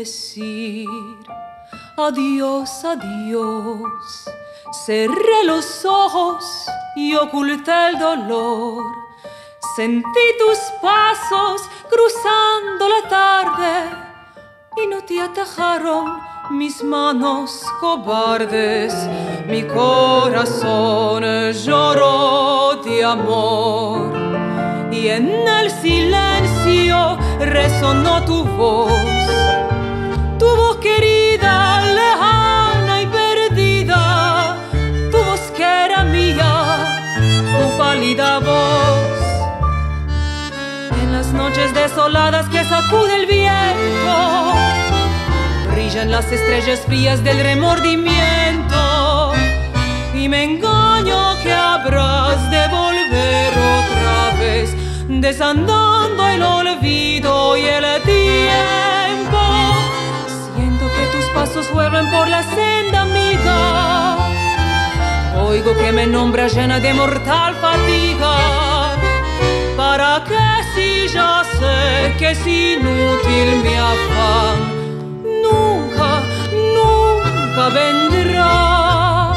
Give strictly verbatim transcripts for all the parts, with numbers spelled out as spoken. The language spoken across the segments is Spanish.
decir adiós, adiós. Cerré los ojos y oculté el dolor. Sentí tus pasos cruzando la tarde y no te atajaron mis manos cobardes. Mi corazón lloró de amor y en el silencio resonó tu voz. Tu voz querida, lejana y perdida, tu voz que era mía, tu pálida voz. En las noches desoladas que sacude el viento, brillan las estrellas frías del remordimiento, y me engaño que habrás de volver otra vez, desandando el olvido y el tiempo. Siento que tus pasos vuelven por la senda amiga, oigo que me nombra llena de mortal fatiga. ¿Para qué si ya sé que es inútil mi afán? Nunca, nunca vendrá.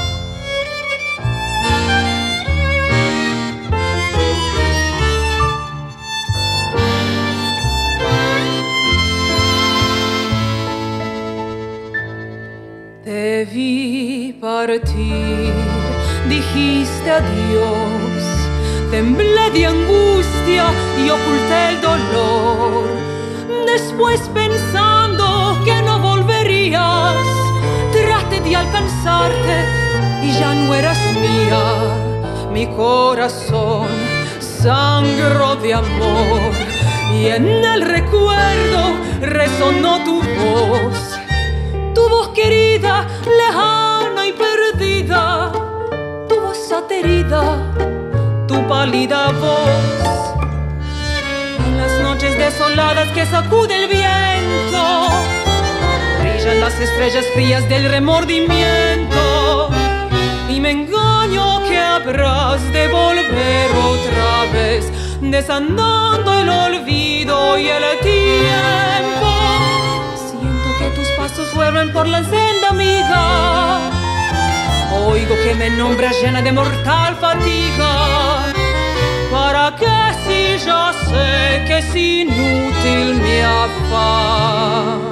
Te vi partir, dijiste adiós. Temblé de angustia y oculté el dolor. Después, pensando que no volverías, traté de alcanzarte y ya no eras mía. Mi corazón sangró de amor y en el recuerdo resonó tu voz. Tu voz querida, lejana y perdida, tu voz aterida, tu pálida voz. En las noches desoladas que sacude el viento, brillan las estrellas frías del remordimiento, y me engaño que habrás de volver otra vez, desandando el olvido y el tiempo. Siento que tus pasos vuelven por la senda amiga, oigo que me nombras llena de mortal fatiga. ¿Para qué si ya sé que es inútil mi afán?